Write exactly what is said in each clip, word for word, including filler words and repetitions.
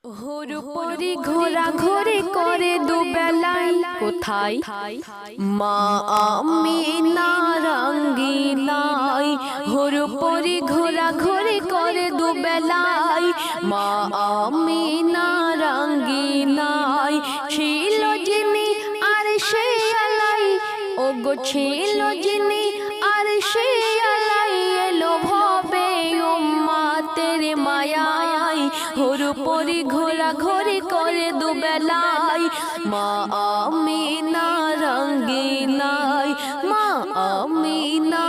হোর পরি ঘোরা ঘোরে করে দুবেলায় কোথায় মা আমিনা রঙ্গিলাই। হোর পরি ঘোরা ঘোরে করে দুবেলায় মা আমিনা রঙ্গিলাই। ছিল যিনি আরশে আলাই, ওগো ছিল যিনি আরশে আলাই, এলো ভবে উম্মতের মায়ায়। হোর পরি ঘোরা ঘোরে করে দুবেলায় মা আমিনা রঙ্গিলাই, মা আমিনা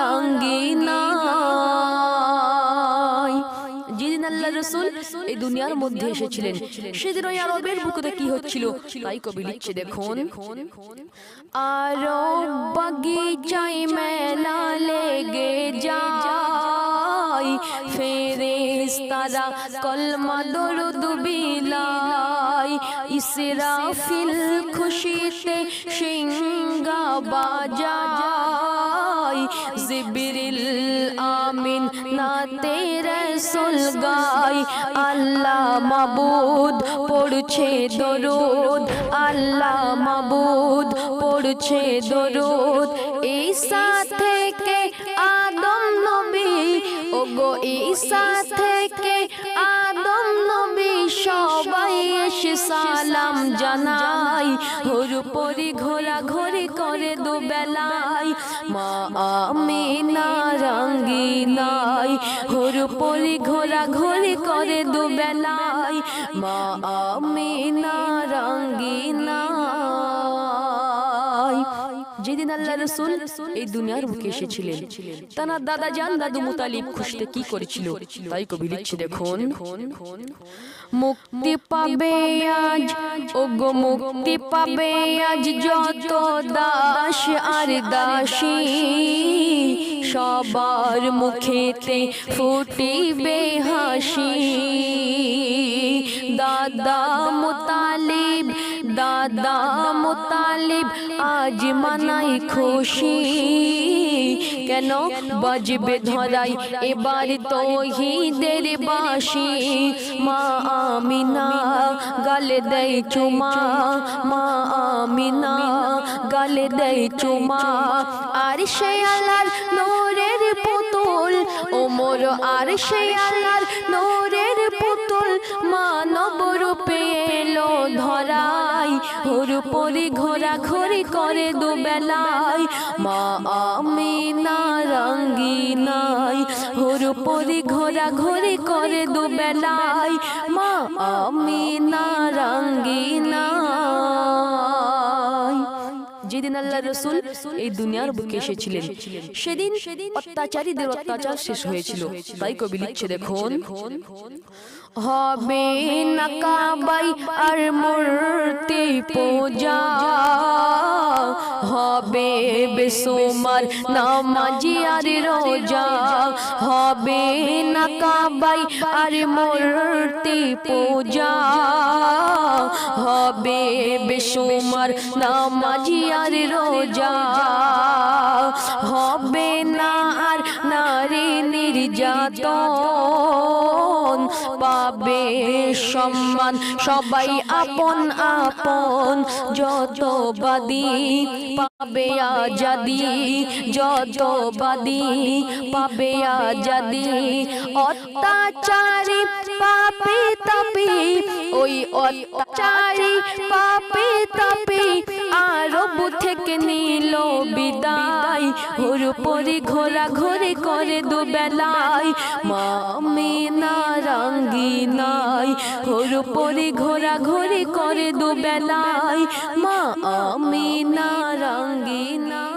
রঙ্গিলাই। যেদিন আল্লাহ রাসূল এই দুনিয়ার মধ্যে এসেছিলেন সেদিন ওই আরবের বুকে কি হচ্ছিল তাই কবি লিখছে দেখুন। আরব বাগিচায় মেলা লেগে যায়, ফেরেশতারা কলমা দরুদ বিলায়। ইসরাফিল খুশিতে সিংহা বাজায়, জিবরিল আমিন নাতে রাসূল গায়। আল্লাহ মাবুদ পড়ছে দরুদ, আল্লাহ মাবুদ পড়ছে দরুদ। ঈসা থেকে আদম নবী, ওগো ঈসা থেকে আদম নবী, সবাই এসে সালাম জানাই। হোর পরি ঘোরা ঘোরি করে দুবেলায় মা আমিনা রঙ্গিলাই। হোর পরি ঘোরা ঘোরি করে দুবেলায় মা আমিনা রঙ্গিলাই। যেদিন আল্লাহ রাসূল এই দুনিয়ার বুকে এসেছিলেন তার দাদা জান দাদু মুতালিব খুশিতে কি করেছিল তাই কবি লিখছে দেখুন। মুক্তি পাবে আজ, ওগো মুক্তি পাবে আজ যত দাস আর দাসী, সবার মুখেতে ফুটিবে হাসি। দাদা মুতালিব, দাদা মুতালিব আজ মানাই খুশি, কেন বাজবে ধরাই এবার তৌহিদের বাঁশি। মা আমিনা গালে দেয় চুমা, মা আমিনা গালে দেয় চুমা। আরশে আল্লাহর নূরের পুতুল, ওমর আরশে আল্লাহর নূরের পুতুল, মানব রূপে এলো ধরাই। হোর পরি ঘোরা ঘোরি করে দুবেলায় মা আমিনা রঙ্গিলাই। হোর পরি ঘোরা ঘোরি করে দুবেলায় মা আমিনা রঙ্গিলাই। যেদিন আল্লাহ রাসূল এই দুনিয়ার বুকে এসেছিলেন সেদিন অত্যাচারীদের অত্যাচার শেষ হয়েছিল তাই কবি লিখছে দেখুন। হবে না কাবাই আর মূর্তি পূজা, হবে বেসুমার নামাজি আর রোজা। হবে না কাবাই আর মূর্তি পূজা, হবে বেসুমার নামাজি আর রোজা। হবে না আর নারী নির্যাতন, পাবে সম্মান সবাই আপন আপন। যত বাদী পাবে আজাদি, যত বাদী পাবে আজাদি। অত্যাচারী পাপী তাপী, ওই অত্যাচারী পাপী তাপী আরব থেকে নিল বিদায়। হোর পরি ঘোরা ঘোরি করে দুবেলায় মা আমিনা রঙ্গিলাই। হোর পরি ঘোরা ঘোরি করে দুবেলায় মা আমিনা রঙ্গিলাই।